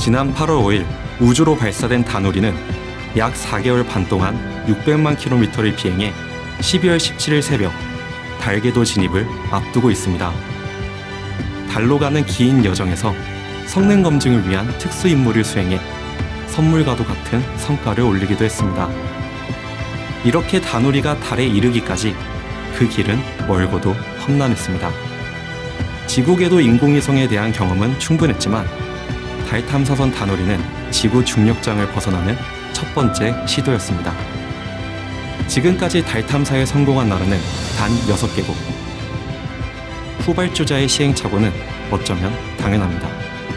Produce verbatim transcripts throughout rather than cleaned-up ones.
지난 팔월 오일 우주로 발사된 다누리는 약 사 개월 반 동안 육백만 킬로미터를 비행해 십이월 십칠일 새벽 달궤도 진입을 앞두고 있습니다. 달로 가는 긴 여정에서 성능 검증을 위한 특수 임무를 수행해 선물과도 같은 성과를 올리기도 했습니다. 이렇게 다누리가 달에 이르기까지 그 길은 멀고도 험난했습니다. 지구궤도 인공위성에 대한 경험은 충분했지만 달 탐사선 다누리는 지구 중력장을 벗어나는 첫 번째 시도였습니다. 지금까지 달 탐사에 성공한 나라는 단 여섯 개국. 후발주자의 시행착오는 어쩌면 당연합니다.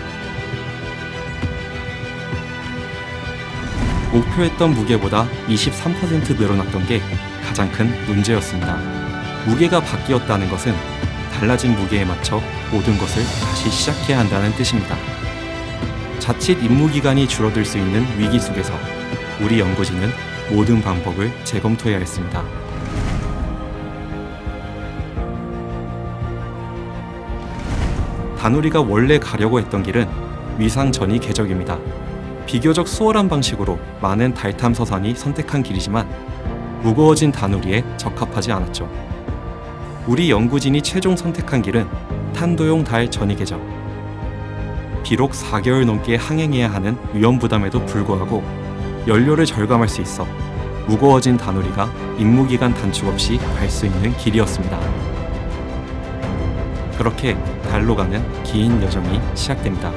목표했던 무게보다 이십삼 퍼센트 늘어났던 게 가장 큰 문제였습니다. 무게가 바뀌었다는 것은 달라진 무게에 맞춰 모든 것을 다시 시작해야 한다는 뜻입니다. 자칫 임무기간이 줄어들 수 있는 위기 속에서 우리 연구진은 모든 방법을 재검토해야 했습니다. 다누리가 원래 가려고 했던 길은 위상 전이 궤적입니다. 비교적 수월한 방식으로 많은 달 탐사선이 선택한 길이지만 무거워진 다누리에 적합하지 않았죠. 우리 연구진이 최종 선택한 길은 탄도용 달 전이 궤적. 비록 사 개월 넘게 항행해야 하는 위험 부담에도 불구하고 연료를 절감할 수 있어 무거워진 다누리가 임무기간 단축 없이 갈 수 있는 길이었습니다. 그렇게 달로 가는 긴 여정이 시작됩니다.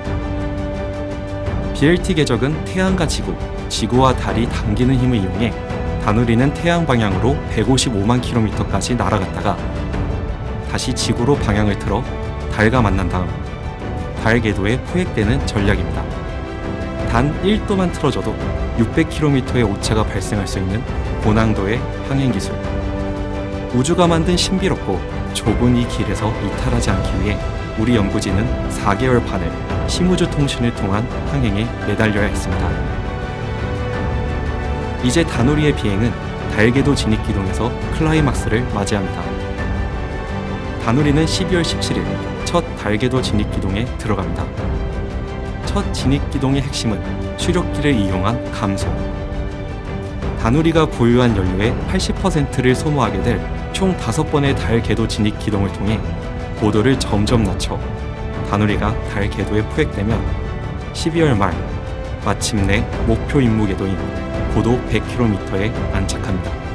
비엘티 궤적은 태양과 지구, 지구와 달이 당기는 힘을 이용해 다누리는 태양 방향으로 백오십오만 킬로미터까지 날아갔다가 다시 지구로 방향을 틀어 달과 만난 다음 달 궤도에 포획되는 전략입니다. 단 일 도만 틀어져도 육백 킬로미터의 오차가 발생할 수 있는 고난도의 항행 기술. 우주가 만든 신비롭고 좁은 이 길에서 이탈하지 않기 위해 우리 연구진은 사 개월 반을 심우주 통신을 통한 항행에 매달려야 했습니다. 이제 다누리의 비행은 달궤도 진입기동에서 클라이막스를 맞이합니다. 다누리는 십이월 십칠일 첫 달궤도 진입기동에 들어갑니다. 첫 진입기동의 핵심은 추력기를 이용한 감소. 다누리가 보유한 연료의 팔십 퍼센트를 소모하게 될 총 다섯 번의 달 궤도 진입 기동을 통해 고도를 점점 낮춰 다누리가 달 궤도에 포획되면 십이월 말 마침내 목표 임무 궤도인 고도 백 킬로미터에 안착합니다.